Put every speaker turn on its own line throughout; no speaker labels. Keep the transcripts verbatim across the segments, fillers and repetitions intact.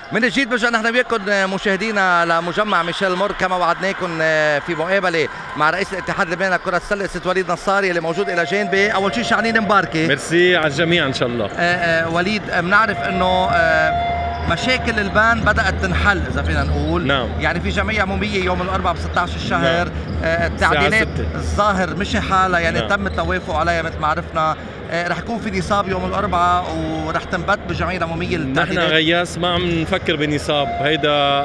من جديد برجعنا نحن وياكم مشاهدينا لمجمع ميشيل مور كما وعدناكم في مقابله مع رئيس الاتحاد اللبناني لكرة السله ست وليد نصاري اللي موجود الى جانبي. اول شيء شعنين مباركه.
ميرسي على الجميع ان شاء الله.
آآ آآ وليد، بنعرف انه مشاكل البان بدات تنحل اذا فينا نقول.
نعم.
يعني في جمعيه عموميه يوم الاربعاء ب ستة عشر الشهر.
نعم.
التعديلات الظاهر مشي حالها يعني.
نعم.
تم التوافق عليها مثل ما عرفنا. رح يكون في نصاب يوم الاربعاء ورح تنبت بالجمعيه العموميه
نحن غياس ما عم نفكر بنصاب. هيدا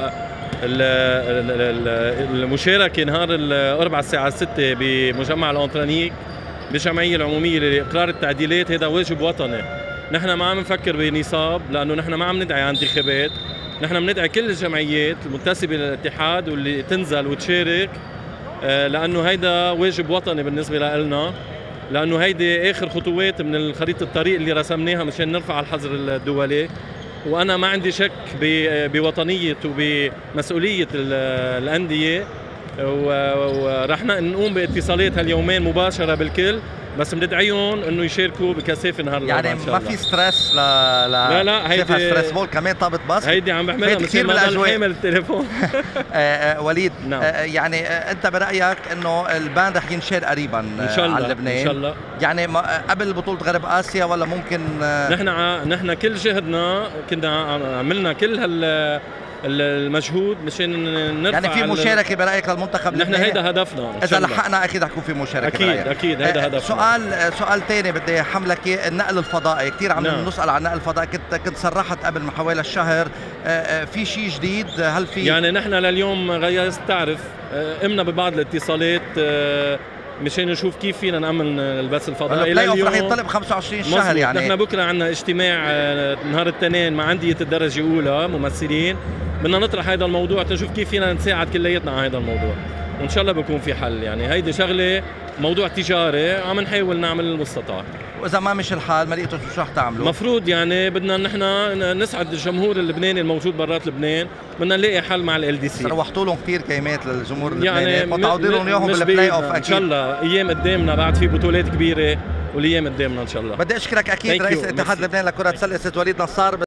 المشاركه نهار الاربعاء الساعه ستة بمجمع الانطرانيك بالجمعيه العموميه لاقرار التعديلات، هذا واجب وطني. نحن ما عم نفكر بنصاب لانه نحن ما عم ندعي على انتخابات. نحن بندعي كل الجمعيات المنتسبه للاتحاد واللي تنزل وتشارك، لانه هيدا واجب وطني بالنسبه لنا، لانه هيدي اخر خطوات من خريطه الطريق اللي رسمناها مشان نرفع الحظر الدولي. وانا ما عندي شك بوطنيه وبمسؤوليه الانديه، ورح نقوم باتصالات هاليومين مباشره بالكل، بس بندعيهم انه يشاركوا بكثافه نهار الاربعاء
يعني
ان شاء الله.
ما في ستريس ل
لا لا هيدي
ستريس بول كمان طابت بس
هيدي عم بحملها
كثير من
الاجواء حامل التليفون.
وليد،
نعم.
يعني انت برايك انه البان رح ينشال قريبا
ان شاء الله
على لبنان
ان شاء الله،
يعني قبل بطوله غرب اسيا ولا ممكن؟
نحن نحن كل جهدنا كنا عملنا كل هال المجهود مشان نرفع.
يعني في مشاركه برايك للمنتخب
نحن هيدا هدفنا.
اذا لحقنا اكيد رح يكون في مشاركه
اكيد برأيك. اكيد هيدا هدفنا.
سؤال سؤال ثاني بدي حملك اياه، النقل الفضائي. كثير عم نعم. نسال عن النقل الفضائي. كنت كنت صرحت قبل ما حوالي الشهر، في شيء جديد؟ هل في
يعني نحن لليوم غياس بتعرف قمنا ببعض الاتصالات مشان نشوف كيف فينا نأمن البث الفضائي.
البلاي اوف رح ينطلق ب خمسة وعشرين شهر. يعني
نحن بكره عندنا اجتماع نهار الاثنين مع أندية الدرجة الأولى ممثلين، بدنا نطرح هذا الموضوع تنشوف كيف فينا نساعد كلياتنا على هذا الموضوع، وان شاء الله بكون في حل. يعني هيدي شغله موضوع تجاري عم نحاول نعمل المستطاع،
واذا ما مشي الحال ما لقيتوا شو رح تعملوا؟
المفروض يعني بدنا نحن نسعد الجمهور اللبناني الموجود برات لبنان، بدنا نلاقي حل مع ال دي سي.
روحتوا لهم كثير كلمات للجمهور اللبناني،
يعني
متعودين لهم اياهم بالبلاي اوف. اكيد
ان شاء الله ايام قدامنا، بعد في بطولات كبيره والايام قدامنا ان شاء الله.
بدي اشكرك اكيد رئيس الاتحاد اللبناني لكرة السله ست وليد نصار.